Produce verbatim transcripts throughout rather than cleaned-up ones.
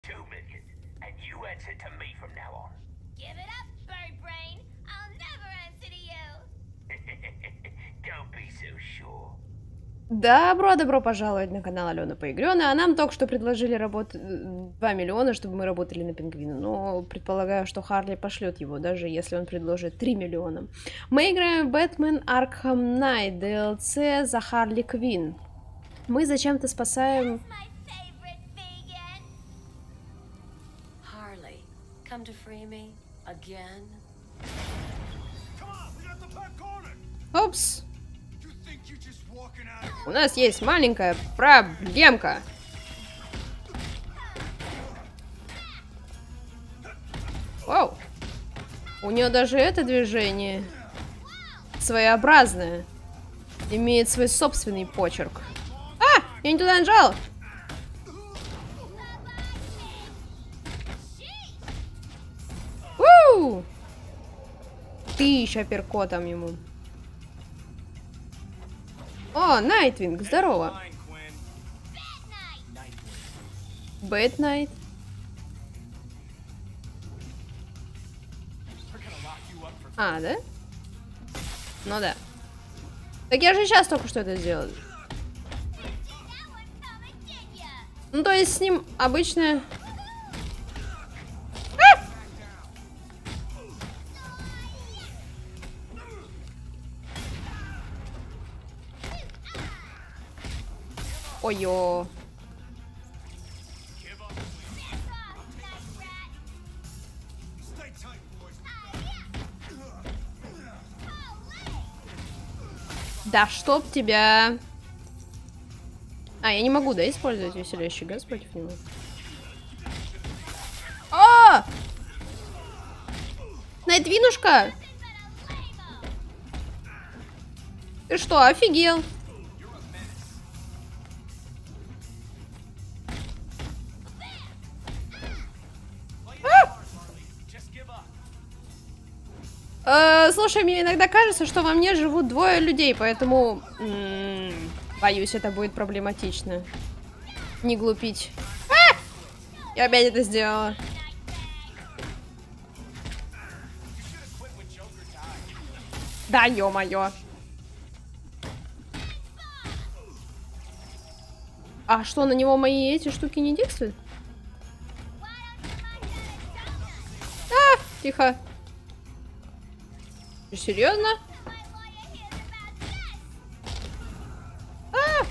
Добро, добро пожаловать на канал Алена Поигрёна. А нам только что предложили работать два миллиона, чтобы мы работали на пингвина. Но предполагаю, что Харли пошлет его, даже если он предложит три миллиона. Мы играем в Batman Arkham Knight, ди эл си за Харли Квинн. Мы зачем-то спасаем... Опс! У нас есть маленькая проблемка. Вау. У нее даже это движение своеобразное. Имеет свой собственный почерк. А! Я не туда нажал. У! Тысяча перкотом ему. О, Найтвинг, здорово. Бэт Найт. А, да? Ну да. Так я же сейчас только что это сделал. Ну, то есть с ним обычно... Ой-ё. Да чтоб тебя. А, я не могу, да, использовать веселящий газ против него? А! Найтвинушка! Ты что, офигел? Э, слушай, мне иногда кажется, что во мне живут двое людей, поэтому м-м, боюсь, это будет проблематично. Не глупить. А! Я опять это сделала. Да, ё-моё. А что, на него мои эти штуки не действуют? А, тихо. Серьезно? А!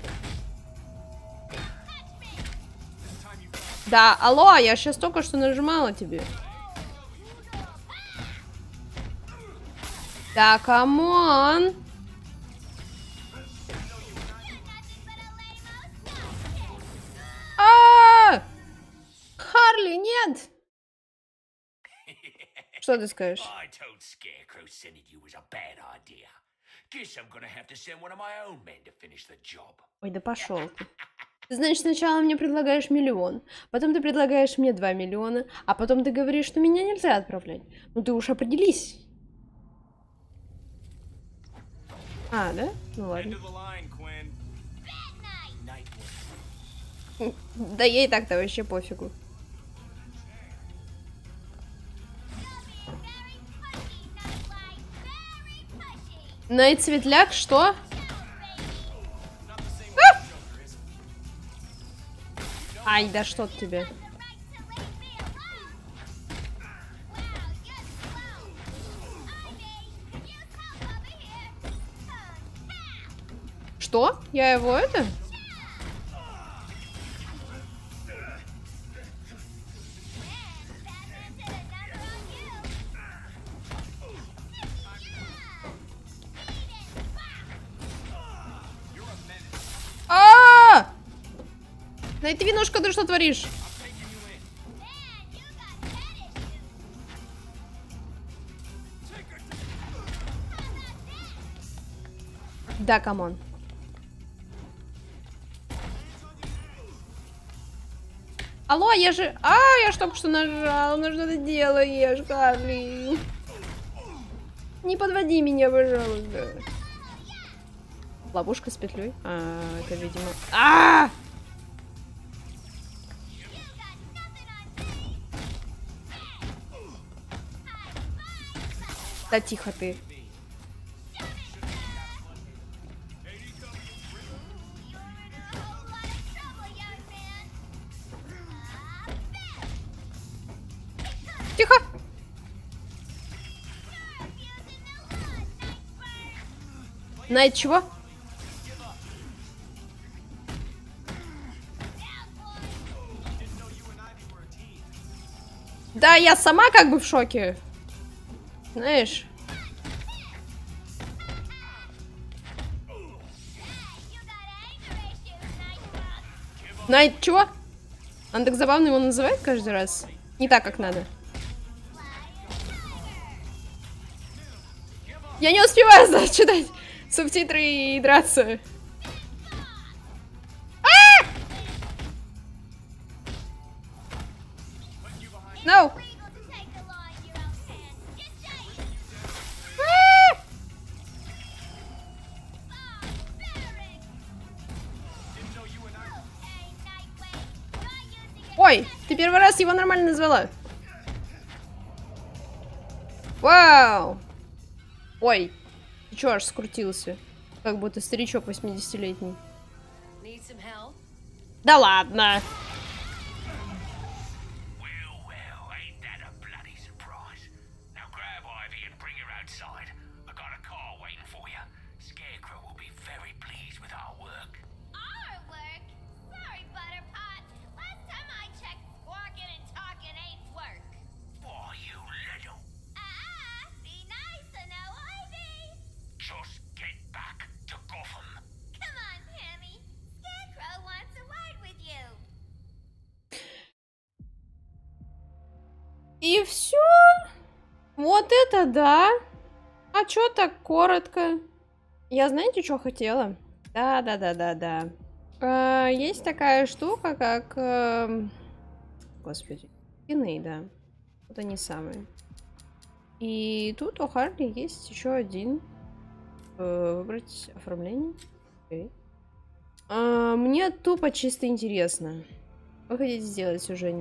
Да, алло, я сейчас только что нажимала тебе. Да, камон. А! Харли, нет. Что ты скажешь? Ой, да пошел ты. Ты, значит, сначала мне предлагаешь миллион, потом ты предлагаешь мне два миллиона, а потом ты говоришь, что меня нельзя отправлять. Ну ты уж определись. А, да? Ну ладно. Да ей так-то вообще пофигу. Найт Светляк, что? А! Ай, да что тебе? Что? Я его это? А! Найтвинушка, ты что творишь? Да, камон. Алло, я же... А, я ж только что нажал. Ну что ты делаешь, Харли? Не подводи меня, пожалуйста. Ловушка с петлей. А, это, видимо... А! Да тихо ты. Тихо. Найт чего? Да, я сама как бы в шоке. Знаешь. Найт чего? Он так забавно его называет каждый раз. Не так, как надо. Я не успеваю, значит, читать субтитры и драться. А! No. А! Ой, ты первый раз его нормально назвала. Вау. Ой, ты чё аж скрутился? Как будто старичок восьмидесятилетний. Да ладно. И все. Вот это да. А чё так коротко? Я знаете, что хотела? Да, да, да, да, да. А, есть такая штука, как... Э... Господи. Скины, да. Вот они самые. И тут у Харли есть еще один. Э, выбрать оформление. Okay. А, мне тупо чисто интересно. Вы хотите сделать уже...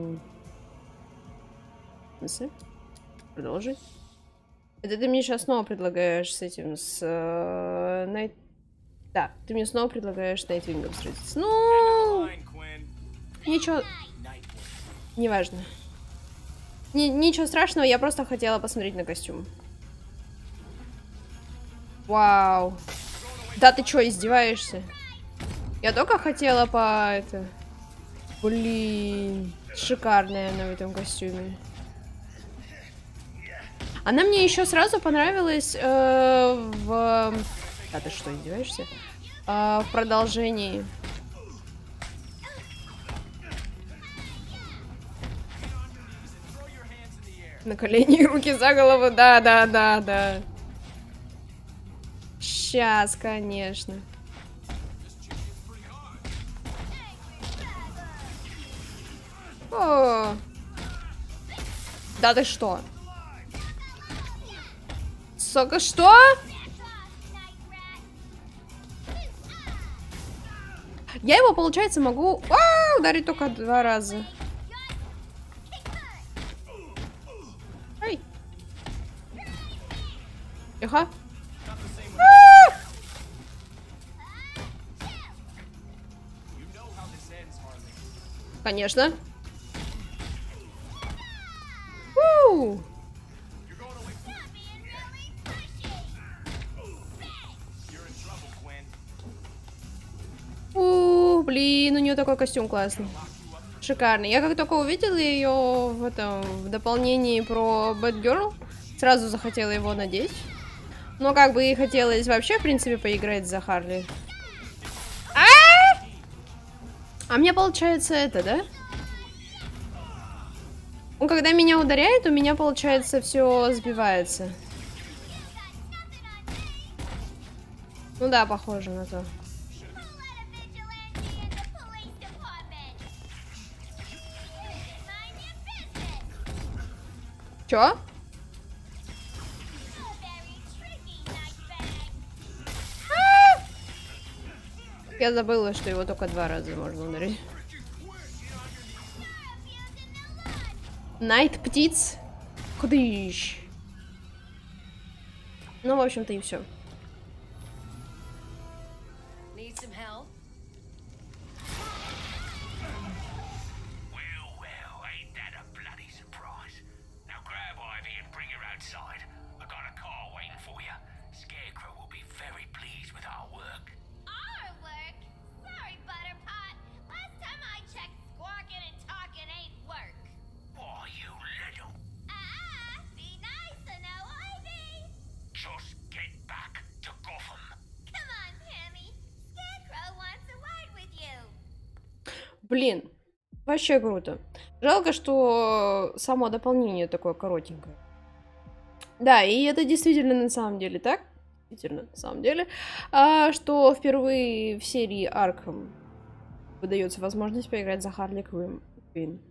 Продолжить. Это ты мне сейчас снова предлагаешь с этим, с... Э, Найт... Да, ты мне снова предлагаешь с Найтвингом встретиться. Ну... Ничего... Неважно. Ни ничего страшного, я просто хотела посмотреть на костюм. Вау. Да ты чё, издеваешься? Я только хотела по... это... Блин... Шикарная она в этом костюме. Она мне еще сразу понравилась э, в... А ты что, издеваешься? Э, в продолжении. На колени, руки за голову. Да, да, да, да. Сейчас, конечно. О! Да ты что? Сука, что? Я его, получается, могу а, ударить только два раза. Ай. Тихо. А! Конечно. У! У, блин, у нее такой костюм классный. Шикарный. Я как только увидела ее в этом в дополнении про Бэтгерл, сразу захотела его надеть. Но как бы и хотелось вообще, в принципе, поиграть за Харли. А, -а, -а! А мне получается это, да? Он когда меня ударяет, у меня получается все сбивается. Ну да, похоже на то. Чё? Я забыла, что его только два раза можно ударить. Найт птиц. Кудыщ. Ну, в общем-то, и все. Блин, вообще круто. Жалко, что само дополнение такое коротенькое. Да, и это действительно на самом деле так. Действительно, на самом деле. А, что впервые в серии Arkham выдается возможность поиграть за Харли Квинн.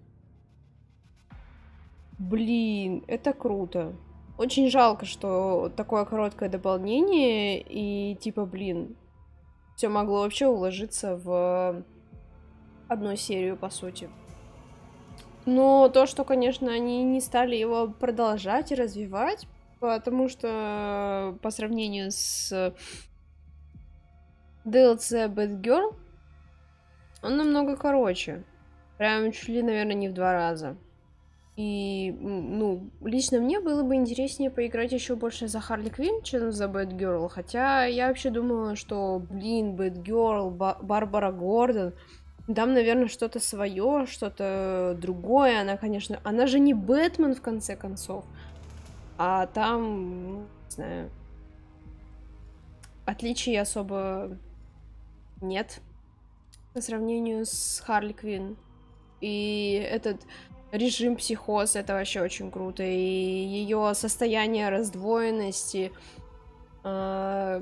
Блин, это круто. Очень жалко, что такое короткое дополнение, и типа, блин, все могло вообще уложиться в одну серию, по сути. Но то, что, конечно, они не стали его продолжать и развивать, потому что по сравнению с ди эл си Batgirl, он намного короче. Прям чуть ли, наверное, не в два раза. И, ну, лично мне было бы интереснее поиграть еще больше за Харли Квинн, чем за Batgirl. Хотя я вообще думала, что, блин, Batgirl, Ба- Барбара Гордон, там, наверное, что-то свое, что-то другое. Она, конечно, она же не Бэтмен, в конце концов. А там, ну, не знаю, отличий особо нет по сравнению с Харли Квинн. И этот режим психоз, это вообще очень круто. И ее состояние раздвоенности, э,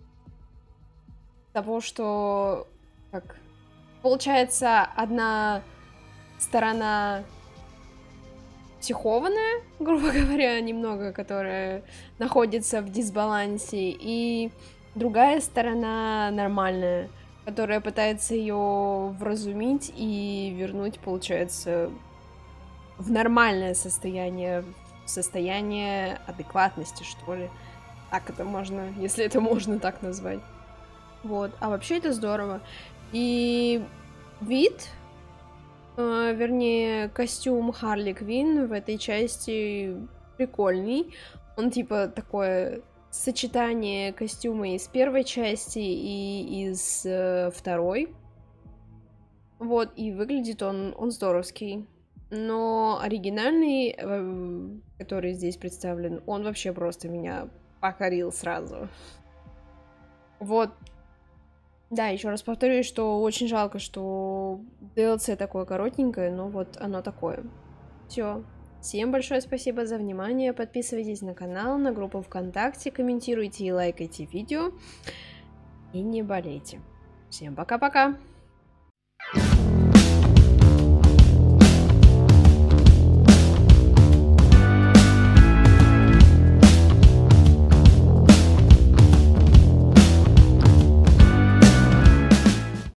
того, что как получается одна сторона психованная, грубо говоря, немного, которая находится в дисбалансе, и другая сторона нормальная, которая пытается ее вразумить и вернуть, получается, в нормальное состояние, в состояние адекватности, что ли. Так это можно, если это можно так назвать. Вот. А вообще это здорово. И вид, э, вернее, костюм Харли Квинн в этой части прикольный. Он типа такое сочетание костюма из первой части и из э, второй. Вот, и выглядит он, он здоровский. Но оригинальный, э, который здесь представлен, он вообще просто меня покорил сразу. Вот. Да, еще раз повторюсь, что очень жалко, что ди эл си такое коротенькое, но вот оно такое. Все. Всем большое спасибо за внимание. Подписывайтесь на канал, на группу ВКонтакте, комментируйте и лайкайте видео. И не болейте. Всем пока-пока!